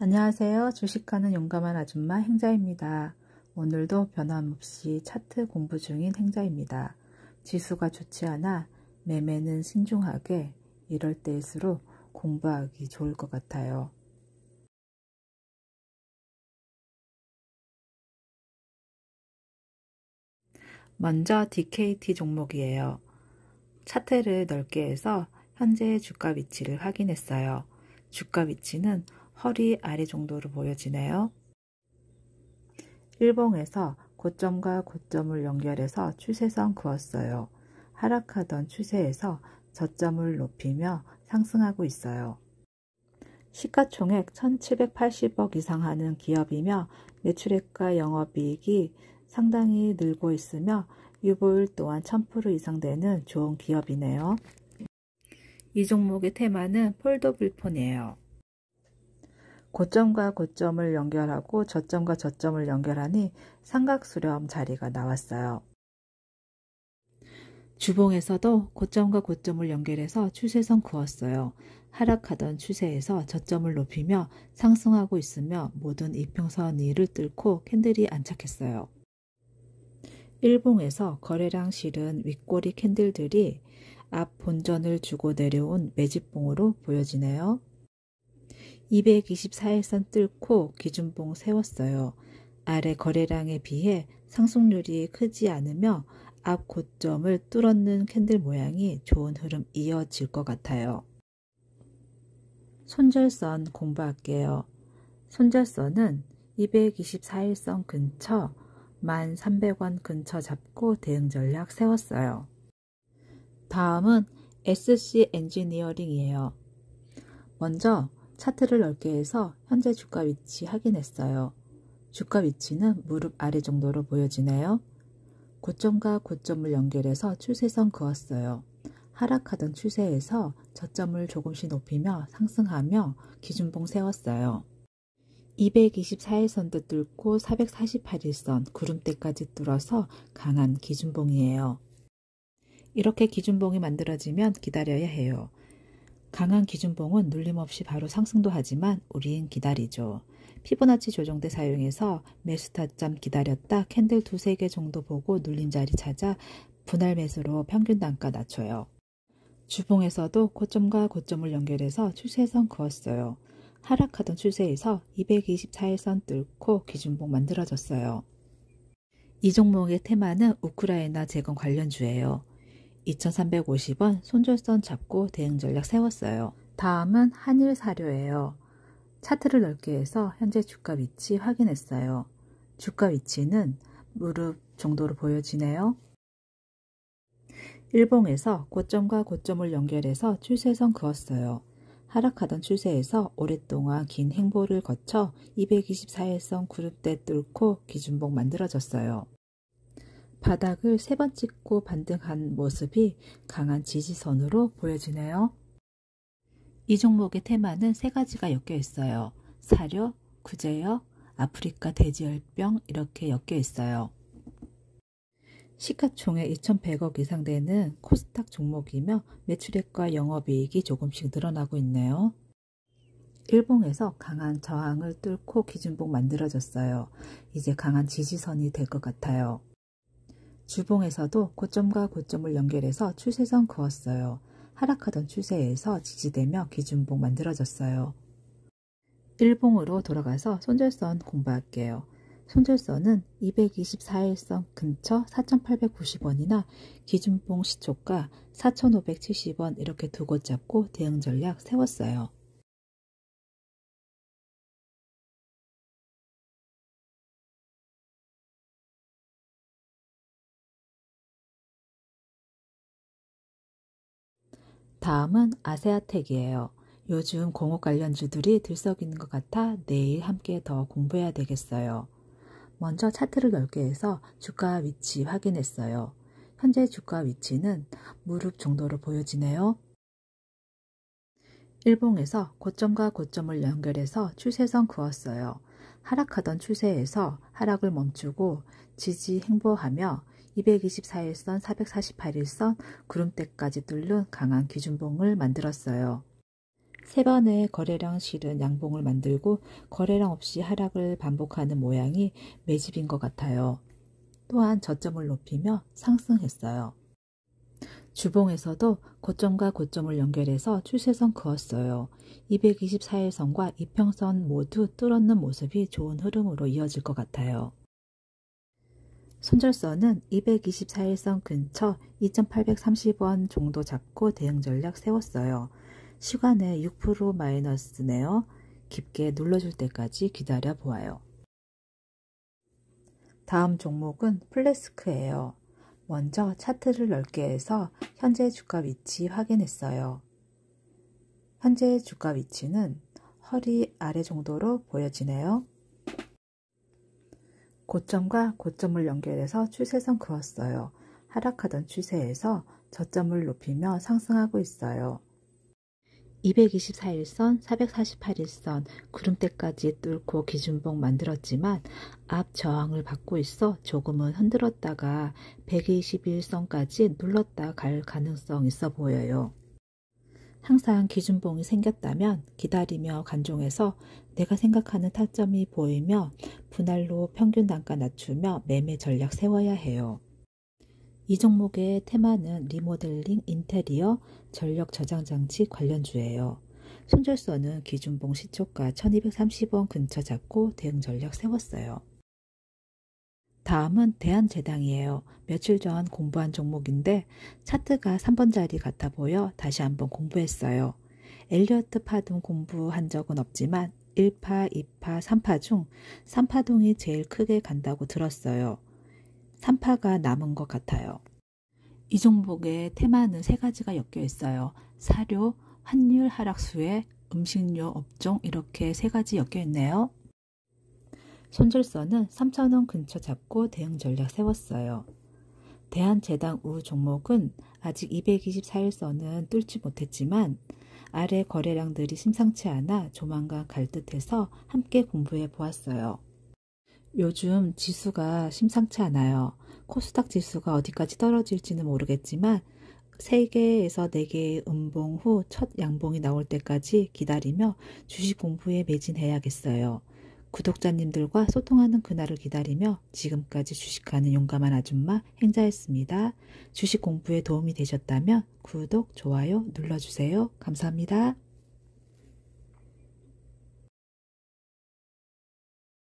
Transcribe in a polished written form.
안녕하세요. 주식하는 용감한 아줌마 행자입니다. 오늘도 변함없이 차트 공부 중인 행자입니다. 지수가 좋지 않아 매매는 신중하게 이럴 때일수록 공부하기 좋을 것 같아요. 먼저 DKT 종목이에요. 차트를 넓게 해서 현재의 주가 위치를 확인했어요. 주가 위치는 허리 아래 정도로 보여지네요. 일봉에서 고점과 고점을 연결해서 추세선 그었어요. 하락하던 추세에서 저점을 높이며 상승하고 있어요. 시가총액 1780억 이상 하는 기업이며 매출액과 영업이익이 상당히 늘고 있으며 유보율 또한 1000% 이상 되는 좋은 기업이네요. 이 종목의 테마는 폴더블폰이에요. 고점과 고점을 연결하고 저점과 저점을 연결하니 삼각수렴 자리가 나왔어요. 주봉에서도 고점과 고점을 연결해서 추세선 그었어요. 하락하던 추세에서 저점을 높이며 상승하고 있으며 모든 이평선 위를 뚫고 캔들이 안착했어요. 일봉에서 거래량 실은 윗꼬리 캔들들이 앞 본전을 주고 내려온 매집봉으로 보여지네요. 224일선 뚫고 기준봉 세웠어요. 아래 거래량에 비해 상승률이 크지 않으며 앞 고점을 뚫었는 캔들 모양이 좋은 흐름 이어질 것 같아요. 손절선 공부할게요. 손절선은 224일선 근처 1300원 근처 잡고 대응 전략 세웠어요. 다음은 SC 엔지니어링이에요. 먼저 차트를 넓게 해서 현재 주가 위치 확인했어요. 주가 위치는 무릎 아래 정도로 보여지네요. 고점과 고점을 연결해서 추세선 그었어요. 하락하던 추세에서 저점을 조금씩 높이며 상승하며 기준봉 세웠어요. 224일선도 뚫고 448일선 구름대까지 뚫어서 강한 기준봉이에요. 이렇게 기준봉이 만들어지면 기다려야 해요. 강한 기준봉은 눌림없이 바로 상승도 하지만 우린 기다리죠. 피보나치 조정대 사용해서 매수 타점 기다렸다 캔들 2-3개 정도 보고 눌림 자리 찾아 분할 매수로 평균 단가 낮춰요. 주봉에서도 고점과 고점을 연결해서 추세선 그었어요. 하락하던 추세에서 224일선 뚫고 기준봉 만들어졌어요. 이 종목의 테마는 우크라이나 재건 관련주예요. 2350원 손절선 잡고 대응 전략 세웠어요. 다음은 한일사료예요. 차트를 넓게 해서 현재 주가 위치 확인했어요. 주가 위치는 무릎 정도로 보여지네요. 일봉에서 고점과 고점을 연결해서 추세선 그었어요. 하락하던 추세에서 오랫동안 긴 행보를 거쳐 224일선 구름대 뚫고 기준봉 만들어졌어요. 바닥을 3번 찍고 반등한 모습이 강한 지지선으로 보여지네요. 이 종목의 테마는 3가지가 엮여 있어요. 사료, 구제역, 아프리카 돼지열병 이렇게 엮여 있어요. 시가총액 2100억 이상 되는 코스닥 종목이며 매출액과 영업이익이 조금씩 늘어나고 있네요. 일봉에서 강한 저항을 뚫고 기준봉 만들어졌어요. 이제 강한 지지선이 될 것 같아요. 주봉에서도 고점과 고점을 연결해서 추세선 그었어요. 하락하던 추세에서 지지되며 기준봉 만들어졌어요. 일봉으로 돌아가서 손절선 공부할게요. 손절선은 224일선 근처 4890원이나 기준봉 시초가 4570원 이렇게 두 곳 잡고 대응 전략 세웠어요. 다음은 아세아텍이에요. 요즘 공업 관련주들이 들썩이는 것 같아 내일 함께 더 공부해야 되겠어요. 먼저 차트를 넓게 해서 주가 위치 확인했어요. 현재 주가 위치는 무릎 정도로 보여지네요. 일봉에서 고점과 고점을 연결해서 추세선 그었어요. 하락하던 추세에서 하락을 멈추고 지지 행보하며 224일선, 448일선 구름대까지 뚫는 강한 기준봉을 만들었어요. 3번의 거래량 실은 양봉을 만들고 거래량 없이 하락을 반복하는 모양이 매집인 것 같아요. 또한 저점을 높이며 상승했어요. 주봉에서도 고점과 고점을 연결해서 추세선 그었어요. 224일선과 이평선 모두 뚫었는 모습이 좋은 흐름으로 이어질 것 같아요. 손절선은 224일선 근처 2830원 정도 잡고 대응 전략 세웠어요. 시간에 6% 마이너스네요. 깊게 눌러줄 때까지 기다려 보아요. 다음 종목은 플래스크예요. 먼저 차트를 넓게 해서 현재 주가 위치 확인했어요. 현재 주가 위치는 허리 아래 정도로 보여지네요. 고점과 고점을 연결해서 추세선 그었어요. 하락하던 추세에서 저점을 높이며 상승하고 있어요. 224일선, 448일선, 구름대까지 뚫고 기준봉 만들었지만 앞 저항을 받고 있어 조금은 흔들었다가 121선까지 눌렀다 갈 가능성 있어 보여요. 항상 기준봉이 생겼다면 기다리며 간종해서 내가 생각하는 타점이 보이며 분할로 평균 단가 낮추며 매매 전략 세워야 해요. 이 종목의 테마는 리모델링, 인테리어, 전력 저장 장치 관련주예요. 손절선은 기준봉 시초가 1230원 근처 잡고 대응 전략 세웠어요. 다음은 대한제당이에요. 며칠 전 공부한 종목인데 차트가 3번 자리 같아 보여 다시 한번 공부했어요. 엘리어트 파동 공부한 적은 없지만 1파, 2파, 3파 중 3파동이 제일 크게 간다고 들었어요. 3파가 남은 것 같아요. 이 종목의 테마는 3가지가 엮여 있어요. 사료, 환율 하락수에 음식료 업종 이렇게 3가지 엮여 있네요. 손절선은 3,000원 근처 잡고 대응 전략 세웠어요. 대한제당 우 종목은 아직 224일선은 뚫지 못했지만 아래 거래량들이 심상치 않아 조만간 갈 듯해서 함께 공부해 보았어요. 요즘 지수가 심상치 않아요. 코스닥 지수가 어디까지 떨어질지는 모르겠지만 3개에서 4개의 음봉 후 첫 양봉이 나올 때까지 기다리며 주식 공부에 매진해야겠어요. 구독자님들과 소통하는 그날을 기다리며 지금까지 주식하는 용감한 아줌마 행자였습니다. 주식 공부에 도움이 되셨다면 구독, 좋아요 눌러주세요. 감사합니다.